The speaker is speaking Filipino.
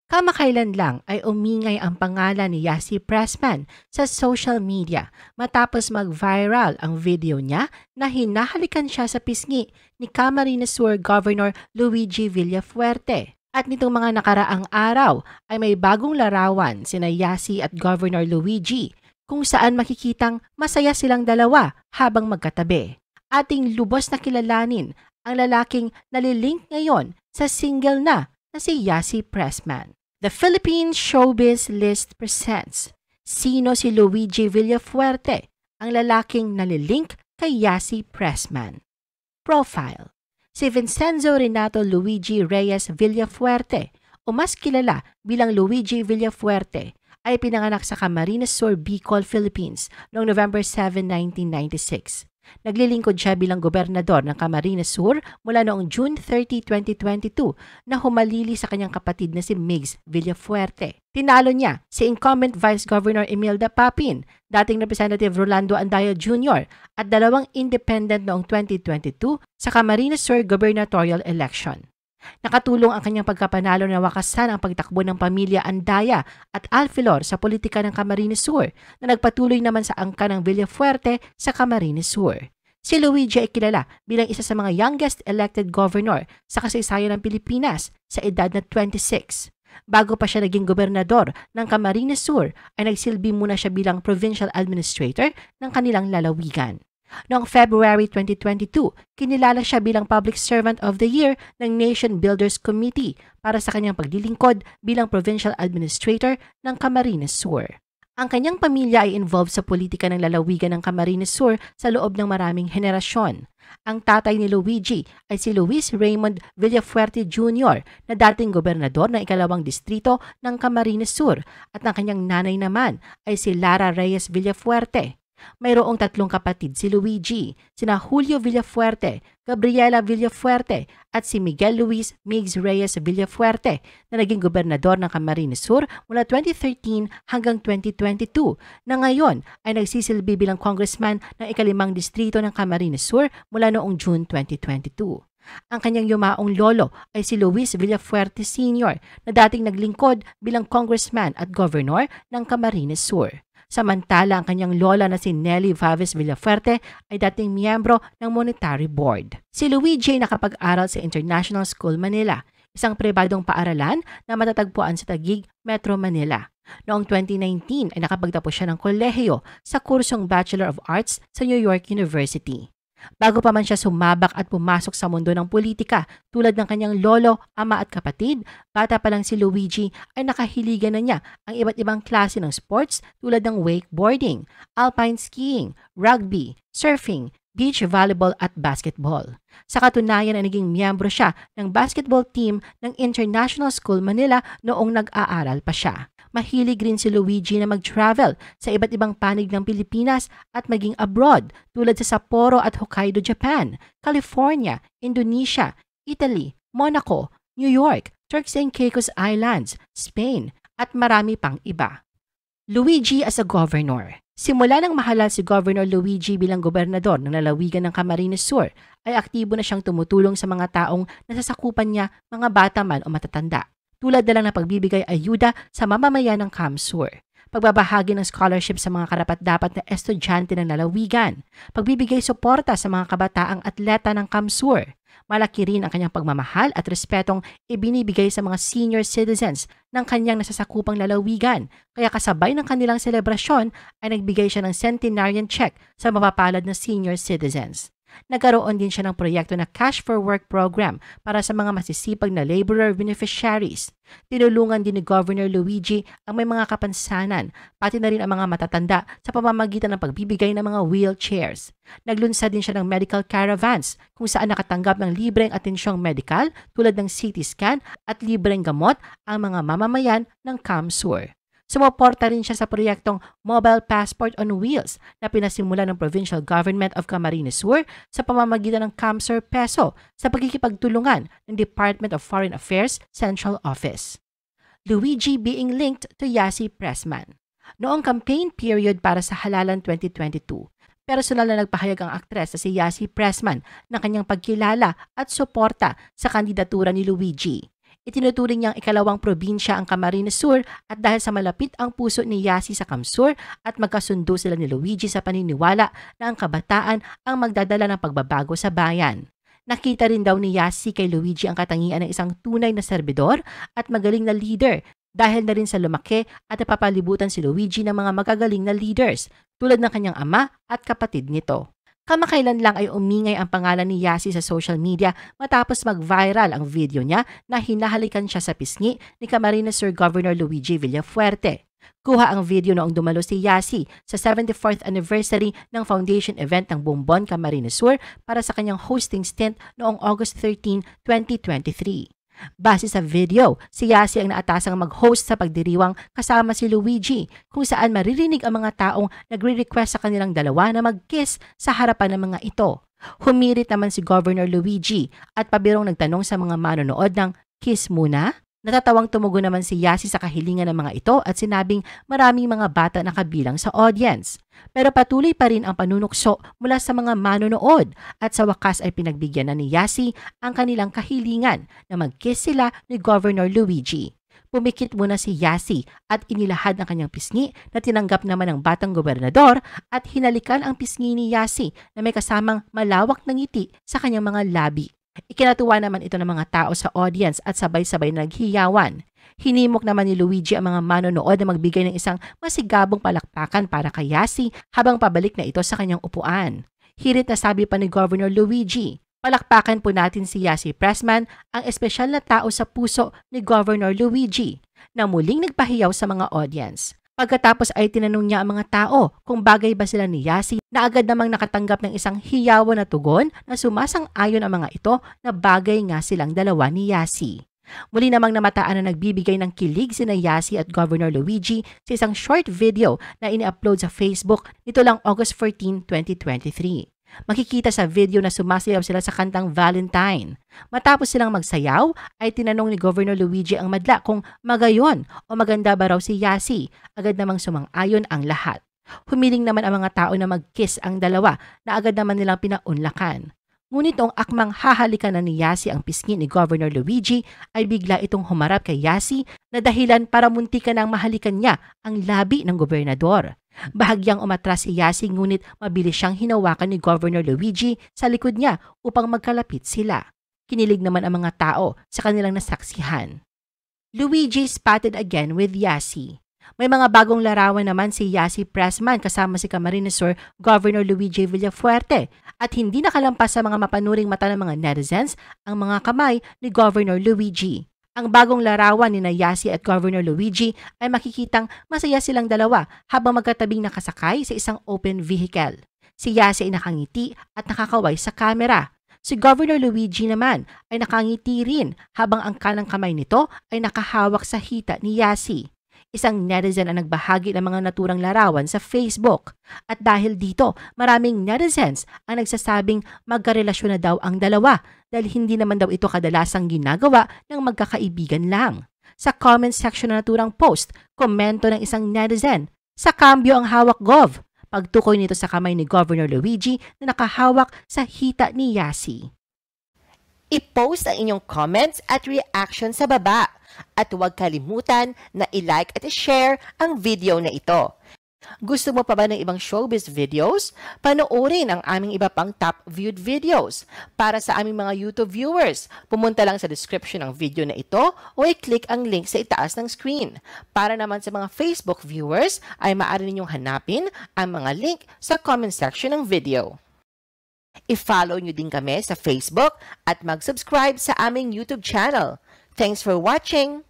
Kamakailan lang ay umingay ang pangalan ni Yasi Pressman sa social media matapos mag-viral ang video niya na hinahalikan siya sa pisngi ni Camarines Sur Governor Luigi Villafuerte. At nitong mga nakaraang araw ay may bagong larawan sina Yasi at Governor Luigi kung saan makikitang masaya silang dalawa habang magkatabi. Ating lubos na kilalanin ang lalaking nalilink ngayon sa single na si Yasi Pressman. The Philippine Showbiz List presents Sino si Luigi Villafuerte, ang lalaking nalilink kay Yasi Pressman. Profile: si Vincenzo Renato Luigi Reyes Villafuerte o mas kilala bilang Luigi Villafuerte ay pinanganak sa Camarines Sur, Bicol, Philippines noong November 7, 1996. Naglilingkod siya bilang gobernador ng Camarines Sur mula noong June 30, 2022 na humalili sa kanyang kapatid na si Migs Villafuerte. Tinalo niya si incumbent Vice Governor Imelda Papin, dating Representative Rolando Andaya Jr. at dalawang independent noong 2022 sa Camarines Sur gubernatorial election. Nakatulong ang kanyang pagkapanalo na wakasan ang pagtakbo ng pamilya Andaya at Alfilor sa politika ng Camarines Sur na nagpatuloy naman sa angka ng Villafuerte sa Camarines Sur. Si Luigi ay kilala bilang isa sa mga youngest elected governor sa kasaysayan ng Pilipinas sa edad na 26. Bago pa siya naging gobernador ng Camarines Sur ay nagsilbi muna siya bilang provincial administrator ng kanilang lalawigan. Noong February 2022, kinilala siya bilang Public Servant of the Year ng Nation Builders Committee para sa kanyang paglilingkod bilang Provincial Administrator ng Camarines Sur. Ang kanyang pamilya ay involved sa politika ng lalawigan ng Camarines Sur sa loob ng maraming henerasyon. Ang tatay ni Luigi ay si Luis Raymond Villafuerte Jr. na dating gobernador ng ikalawang distrito ng Camarines Sur at ang kanyang nanay naman ay si Lara Reyes Villafuerte. Mayroong tatlong kapatid si Luigi, sina Julio Villafuerte, Gabriela Villafuerte at si Miguel Luis Migs Reyes Villafuerte na naging gobernador ng Camarines Sur mula 2013 hanggang 2022 na ngayon ay nagsisilbi bilang congressman ng ikalimang distrito ng Camarines Sur mula noong June 2022. Ang kanyang yumaong lolo ay si Luis Villafuerte Sr. na dating naglingkod bilang congressman at governor ng Camarines Sur. Samantala, ang kanyang lola na si Nelly Vaves Villafuerte ay dating miyembro ng Monetary Board. Si Luigi ay nakapag-aral sa International School Manila, isang pribadong paaralan na matatagpuan sa Taguig, Metro Manila. Noong 2019 ay nakapagtapos siya ng kolehiyo sa kursong Bachelor of Arts sa New York University. Bago pa man siya sumabak at pumasok sa mundo ng politika tulad ng kanyang lolo, ama at kapatid, bata pa lang si Luigi ay nakahiligan na niya ang iba't ibang klase ng sports tulad ng wakeboarding, alpine skiing, rugby, surfing, beach volleyball at basketball. Sa katunayan ay naging miyembro siya ng basketball team ng International School Manila noong nag-aaral pa siya. Mahilig rin si Luigi na mag-travel sa iba't ibang panig ng Pilipinas at maging abroad tulad sa Sapporo at Hokkaido, Japan, California, Indonesia, Italy, Monaco, New York, Turks and Caicos Islands, Spain at marami pang iba. Luigi as a governor. Simula nang mahalal si Governor Luigi bilang gobernador ng lalawigan ng Camarines Sur, ay aktibo na siyang tumutulong sa mga taong nasasakupan niya, mga bata man o matatanda. Tulad na lang ng pagbibigay ayuda sa mamamayan ng CamSur, pagbabahagi ng scholarship sa mga karapat-dapat na estudyante ng lalawigan, pagbibigay suporta sa mga kabataang atleta ng CamSur. Malaki rin ang kanyang pagmamahal at respetong ibinibigay sa mga senior citizens ng kanyang nasasakupang lalawigan, kaya kasabay ng kanilang selebrasyon ay nagbigay siya ng centenarian check sa mapapalad na senior citizens. Nagkaroon din siya ng proyekto na Cash for Work program para sa mga masisipag na laborer beneficiaries. Tinulungan din ni Governor Luigi ang may mga kapansanan, pati na rin ang mga matatanda sa pamamagitan ng pagbibigay ng mga wheelchairs. Naglunsad din siya ng medical caravans kung saan nakatanggap ng libreng atensyong medikal tulad ng CT scan at libreng gamot ang mga mamamayan ng CamSur. Sumuporta rin siya sa proyektong Mobile Passport on Wheels na pinasimula ng Provincial Government of Camarines Sur sa pamamagitan ng CamSur Peso sa pagkikipagtulungan ng Department of Foreign Affairs Central Office. Luigi being linked to Yasi Pressman. Noong campaign period para sa Halalan 2022, personal na nagpahayag ang aktres na si Yasi Pressman ng kanyang pagkilala at suporta sa kandidatura ni Luigi. Itinuturing niyang ikalawang probinsya ang Camarines Sur at dahil sa malapit ang puso ni Yasi sa Camsur at magkasundo sila ni Luigi sa paniniwala na ang kabataan ang magdadala ng pagbabago sa bayan. Nakita rin daw ni Yasi kay Luigi ang katangian ng isang tunay na serbidor at magaling na leader dahil na rin sa lumaki at napapalibutan si Luigi ng mga magagaling na leaders tulad ng kanyang ama at kapatid nito. Kamakailan lang ay umingay ang pangalan ni Yasi sa social media matapos mag-viral ang video niya na hinahalikan siya sa pisngi ni Camarines Sur Governor Luigi Villafuerte. Kuha ang video noong dumalo si Yasi sa 74th anniversary ng foundation event ng Bombon Camarines Sur para sa kanyang hosting stint noong August 13, 2023. Base sa video, si Yasi ang naatasang mag-host sa pagdiriwang kasama si Luigi kung saan maririnig ang mga taong nagre-request sa kanilang dalawa na mag-kiss sa harapan ng mga ito. Humirit naman si Governor Luigi at pabirong nagtanong sa mga manonood ng kiss muna. Natatawang tumugon naman si Yasi sa kahilingan ng mga ito at sinabing maraming mga bata na kabilang sa audience. Pero patuloy pa rin ang panunukso mula sa mga manonood at sa wakas ay pinagbigyan na ni Yasi ang kanilang kahilingan na mag-kiss sila ni Governor Luigi. Pumikit muna si Yasi at inilahad ang kanyang pisngi na tinanggap naman ng batang gobernador at hinalikan ang pisngi ni Yasi na may kasamang malawak na ngiti sa kanyang mga labi. Ikinatuwa naman ito ng mga tao sa audience at sabay-sabay na naghiyawan. Hinimok naman ni Luigi ang mga manonood na magbigay ng isang masigabong palakpakan para kay Yasi habang pabalik na ito sa kanyang upuan. Hirit na sabi pa ni Governor Luigi, palakpakan po natin si Yasi Pressman, ang espesyal na tao sa puso ni Governor Luigi, na muling nagpahiyaw sa mga audience. Pagkatapos ay tinanong niya ang mga tao kung bagay ba sila ni Yasi na agad namang nakatanggap ng isang hiyawan na tugon na sumasang-ayon ang mga ito na bagay nga silang dalawa ni Yasi. Muli namang namataan na nagbibigay ng kilig sina Yasi at Governor Luigi sa isang short video na ini-upload sa Facebook nito lang August 14, 2023. Makikita sa video na sumasayaw sila sa kantang Valentine. Matapos silang magsayaw, ay tinanong ni Governor Luigi ang madla kung magayon o maganda ba raw si Yasi. Agad namang sumang-ayon ang lahat. Humiling naman ang mga tao na mag-kiss ang dalawa na agad naman nilang pinaunlakan. Ngunit noong akmang hahalikan na ni Yasi ang pisngi ni Governor Luigi, ay bigla itong humarap kay Yasi na dahilan para muntikan ng mahalikan niya ang labi ng gobernador. Bahagyang umatras si Yasi ngunit mabilis siyang hinawakan ni Governor Luigi sa likod niya upang magkalapit sila. Kinilig naman ang mga tao sa kanilang nasaksihan. Luigi spotted again with Yasi. May mga bagong larawan naman si Yasi Pressman kasama si Camarines Sur Governor Luigi Villafuerte at hindi nakalampas sa mga mapanuring mata ng mga netizens ang mga kamay ni Governor Luigi. Ang bagong larawan ni Yasi at Governor Luigi ay makikitang masaya silang dalawa habang magkatabing nakasakay sa isang open vehicle. Si Yasi ay nakangiti at nakakaway sa kamera. Si Governor Luigi naman ay nakangiti rin habang ang kanang kamay nito ay nakahawak sa hita ni Yasi. Isang netizen ang nagbahagi ng mga naturang larawan sa Facebook. At dahil dito, maraming netizens ang nagsasabing magkarelasyon na daw ang dalawa dahil hindi naman daw ito kadalasang ginagawa ng magkakaibigan lang. Sa comment section na naturang post, komento ng isang netizen, sa kambyo ang hawak Gov. Pagtukoy nito sa kamay ni Governor Luigi na nakahawak sa hita ni Yasi. I-post ang inyong comments at reaction sa baba. At huwag kalimutan na i-like at i-share ang video na ito. Gusto mo pa ba ng ibang showbiz videos? Panoorin ang aming iba pang top viewed videos. Para sa aming mga YouTube viewers, pumunta lang sa description ng video na ito o i-click ang link sa itaas ng screen. Para naman sa mga Facebook viewers, ay maaari ninyong hanapin ang mga link sa comment section ng video. I-follow nyo din kami sa Facebook at mag-subscribe sa aming YouTube channel. Thanks for watching!